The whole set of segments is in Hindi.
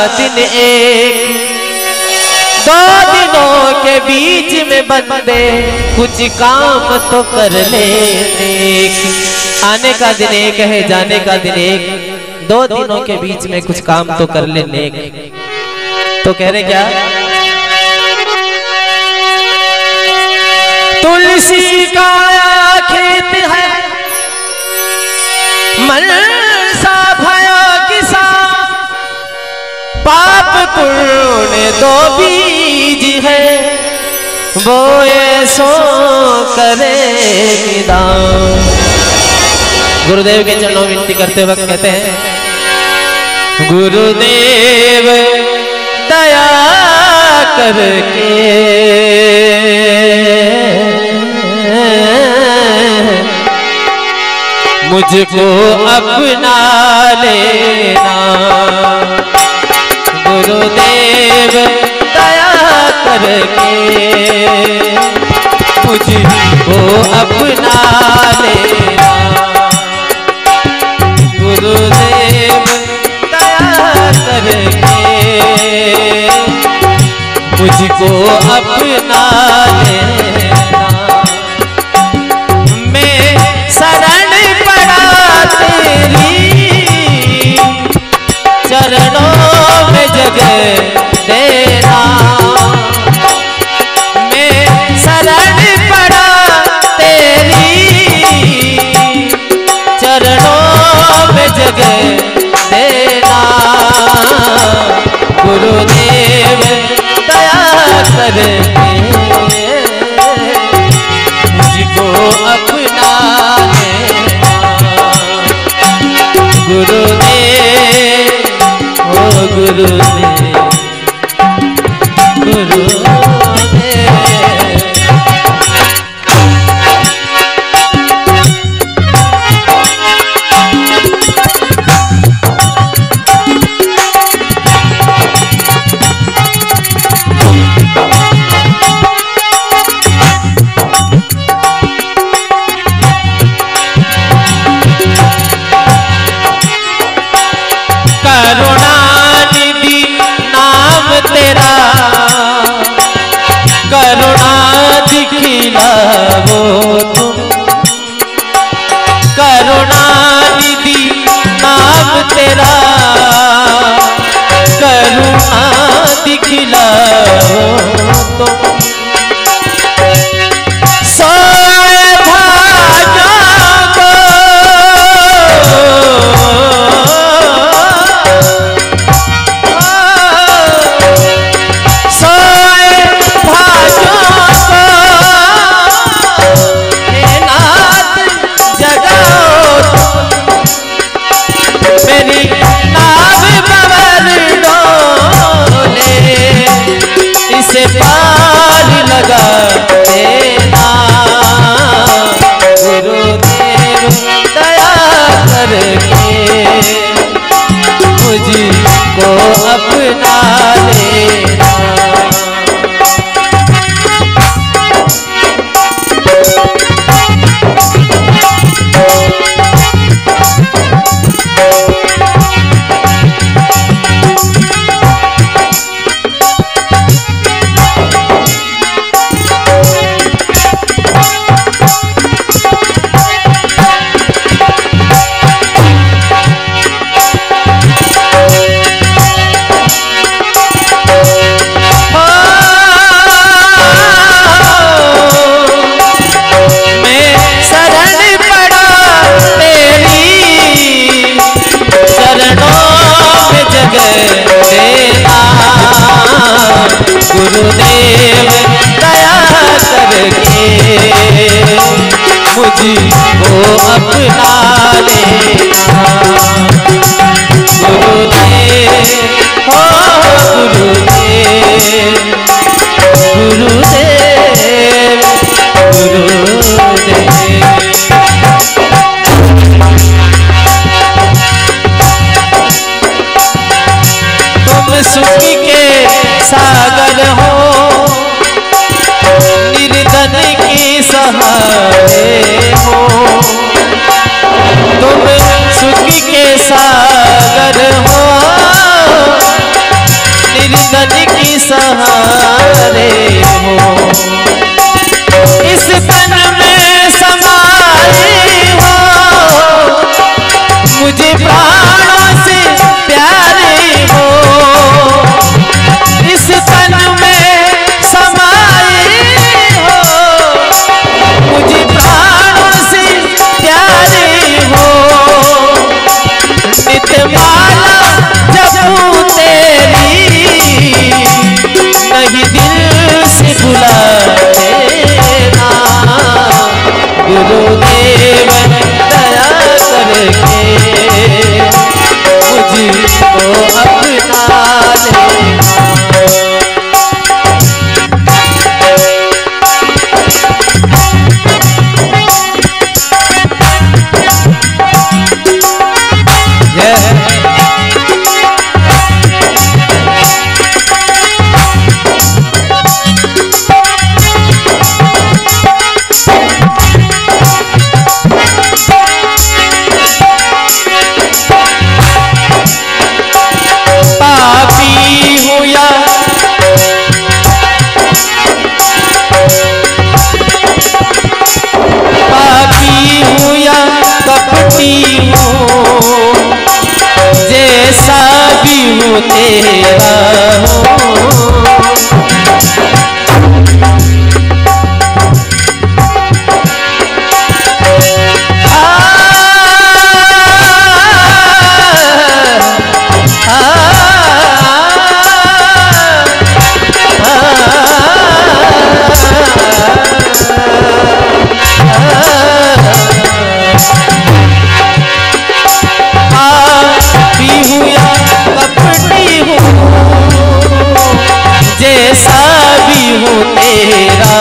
दिन एक, 2 दिनों के बीच में बंदे कुछ काम तो कर ले नेक। आने का दिन एक है, जाने का दिन एक, 2 दिनों के बीच में कुछ काम तो कर ले नेक। तो कह रहे क्या, तुलसी का खेत है मनसा भयो किसान, पाप पुण्य 2 बीज है, बोए सो करे निदान। गुरुदेव के चरणों में विनती करते वक्त कहते हैं, गुरुदेव दया करके मुझको अपना लेना, गुरुदेव दया करके मुझको अपना लेना, गुरुदेव दया करके मुझको अपना लेना। मैं शरण पड़ा तेरी चरणों में जगह देना, मैं शरण पड़ा तेरी चरणों में जगह देना, गुरुदेव दया करके मुझको अपना लेना, गुरुदेव ओ गुरुदेव गुरुदेव। करुणानिधि नाम तेरा, करुणा दिखलाओ तुम, करुणानिधि नाम तेरा, करुणा दिखलाओ तुम। पार लगा देना, गुरुदेव दया करके मुझको अपना लेना। गुरुदेव दया करके मुझको अपना लेना, गुरुदेव हो गुरुदेव गुरुदेव गुरुदेव। तुम सुख के सागर हो, निर्धन के सहारे हो, तुम सुख के सागर हो, हूँ तेरा जैसा भी हूँ तेरा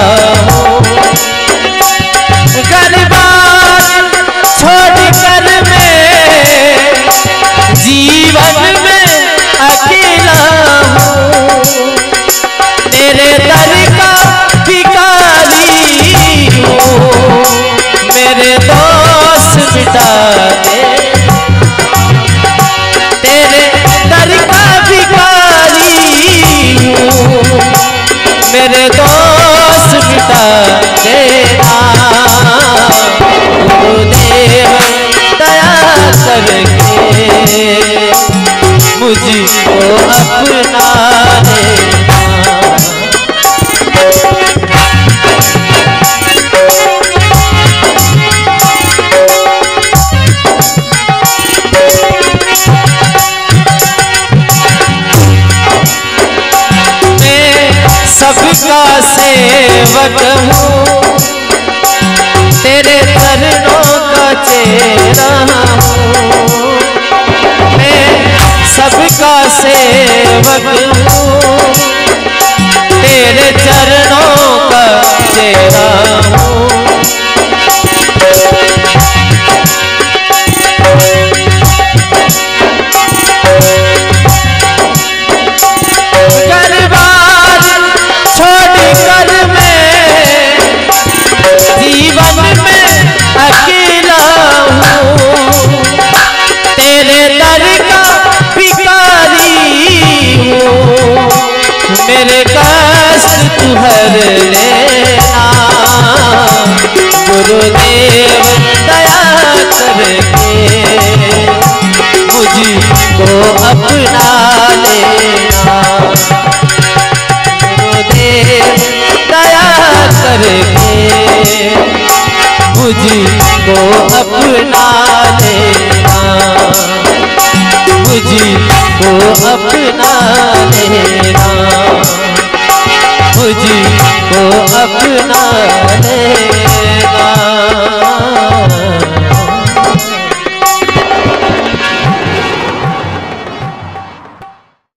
गरीबान छोड़ कर मैं जीवन में अकेला हूँ तेरे दर का भिखारी हूँ मेरे दोस्त मिटा दे तेरे दर का भिखारी मेरे दोस्त मिटा देना गुरुदेव दया करके मुझको अपना लेना सबका सेवक हूँ तेरे चरणों का चेहरा हूँ मैं सबका सेवक हूँ तेरे चरणों का चेहरा हूँ जीवन में अकेला हूँ तेरे दर का भिखारी हूँ मेरे कष्ट तू हर लेना गुरुदेव दया करके मुझको अपना लेना गुरुदेव दया करके मुझको अपना लेना मुझको अपना लेना मुझको अपना लेना।